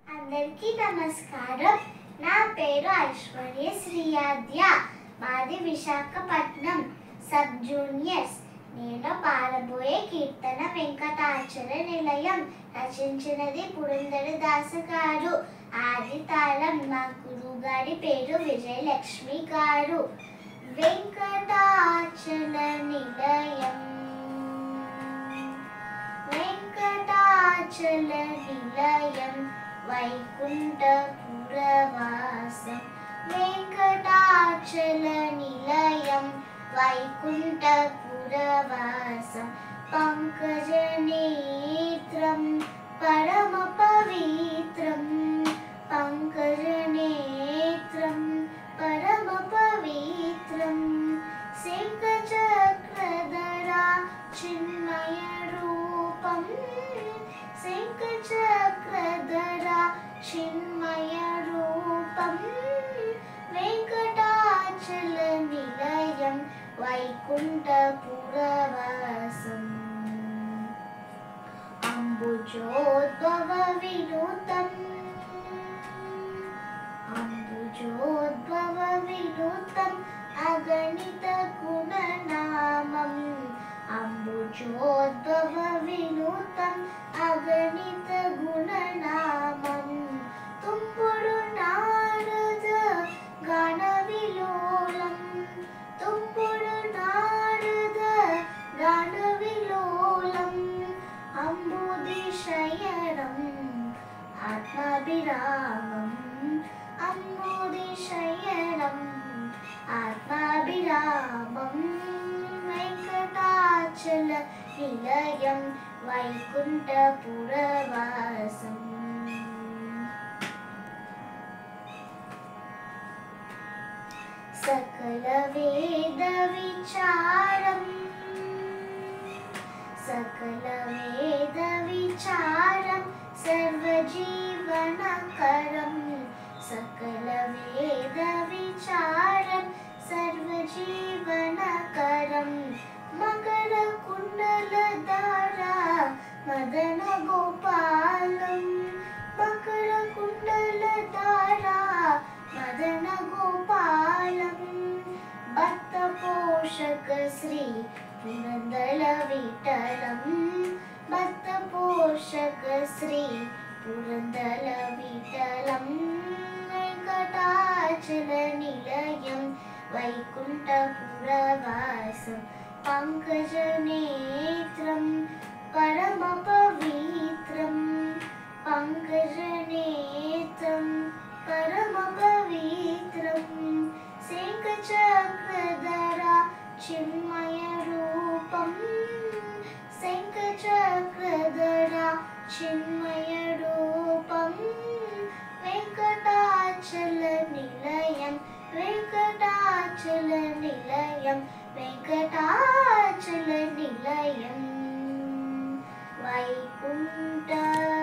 అందరికీ నమస్కారం. నా పేరు ఐశ్వర్య శ్రీయాద్య. మాది విశాఖపట్నం సబ్ జూనియర్స్. నేను పాడబోయే కీర్తన వెంకటాచల నిలయం. రచించినది పురంధరదాసు గారు. ఆది తాళం. మా గురువు గారి పేరు విజయలక్ష్మి గారు. వెంకటాచల నిలయం, వెంకటాచల నిలయం, వైకుంఠపురవాసం. వెంకటాచల నిలయం, వైకుంఠపురవాసం. పంకజనేత్రం పరమ పవిత్రం, పంకజనేత్రం పరమ పవిత్రం. శంఖచక్రధరా చిన్మయ రూపం, శంఖచక్రధరా చిన్మయ రూపం. వెంకటాచల నిలయం, వైకుంఠపురవాసం. అంబుజోద్భవ వినూతం, అంబుజోద్భవ వినూతం, అగణిత గుణనామం. అంబుజోద్భవ వినూతం, అగణిత గుణనామం. తుంపుడు నారద గాన విలోలం, తుంపుడు నారద గాన విలోలం. అంబుది శయనం ఆత్మాభిరామం, అంబుది శయనం ఆత్మాభిరామం. వెంకటాచల నిలయం, వైకుంఠపురవాసం. సకల వేద విచారం, సకల వేద విచారం, సర్వజీవనకరం. సకల వేద విచారం, సర్వజీవనకరం. మకర కుండలధారా మదన గోపాలం, మకర కుండలధారా మదన గోపాలం. భక్త పోషక శ్రీ పురందర విఠలం, భక్త పోషక శ్రీ పురందర విఠలం. వెంకటాచల నిలయం, వైకుంఠపురవాసం. పంకజనేత్రం పరమ పవిత్రం, పంకజనేత్రం పరమ పవిత్రం. శంఖచక్రధరా చిన్మయ రూపం, శంఖచక్రధరా చిన్మయ రూపం. వెంకటాచల నిలయం, వెంకటాచల నిలయం, వెంకటాచల నిలయం, వైకుంఠ